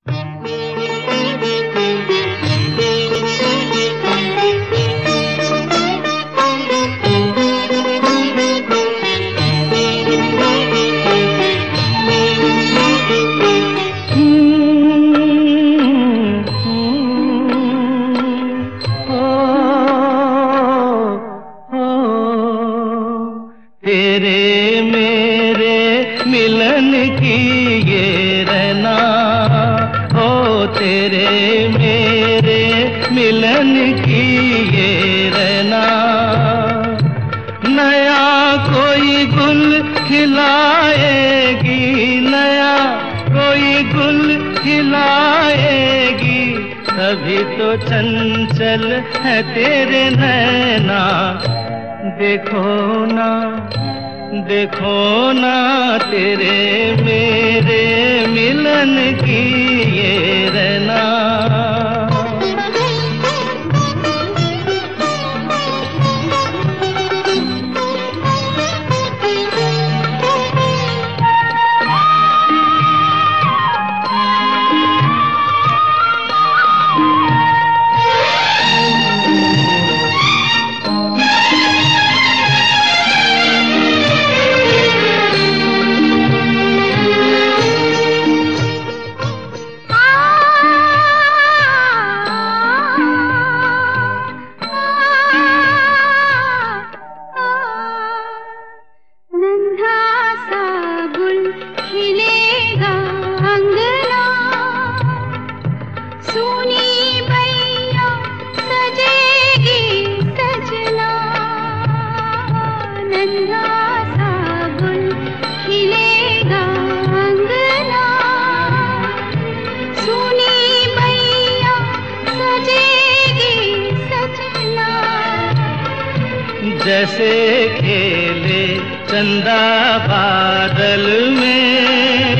तेरे मेरे मिलन की ये रहना, ओ तेरे मेरे मिलन की ये रहना। नया कोई गुल खिलाएगी, नया कोई गुल खिलाएगी, तभी तो चंचल है तेरे नैना। देखो ना, देखो ना तेरे मेरे मिलन की ये रहना। जैसे खेले चंदा बादल में,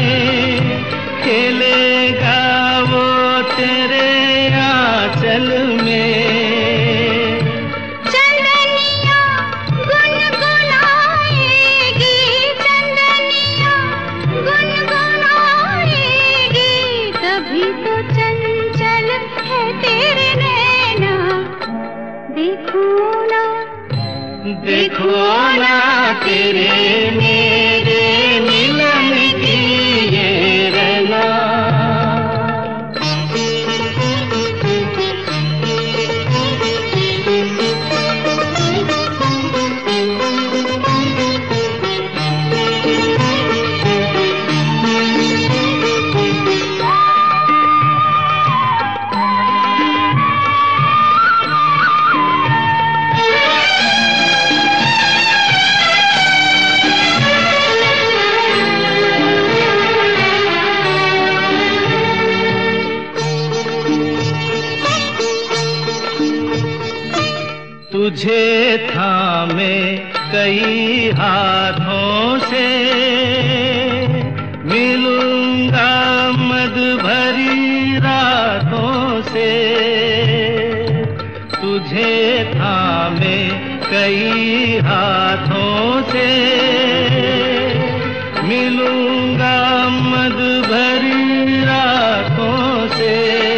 खेलेगा वो तेरे आंचल में। चंदनिया गुनगुनाएगी, चंदनिया गुनगुनाएगी, तभी तो चंचल है तेरे नैना। देखो ना, देखो ना तेरे मेरे मिलन की ये रहना। तुझे थामे कई हाथों से, मिलूंगा मद भरी रातों से। तुझे थामे कई हाथों से, मिलूंगा मद भरी रातों से।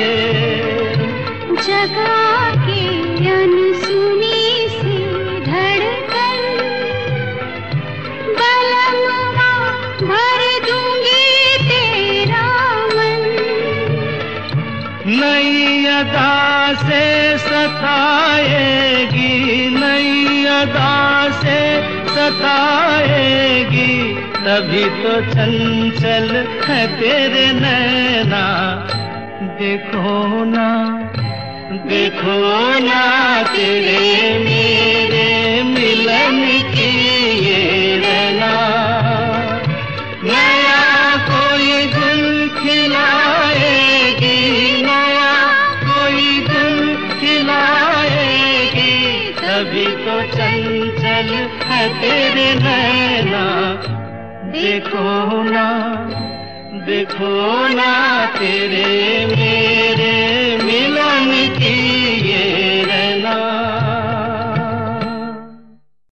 जगा के अनसुनी भर दूंगी तेरा मन। नई अदा से सताएगी, नई अदा से सताएगी, तभी तो चंचल है तेरे नैना। देखो ना, देखो ना तेरे मेरे मिलन की ये रहना। नया कोई गुल खिलाएगी, नया कोई गुल खिलाएगी, तभी तो चंचल है तेरे नैना। देखो ना, देखो ना तेरे मेरे मिलन की ये रहना।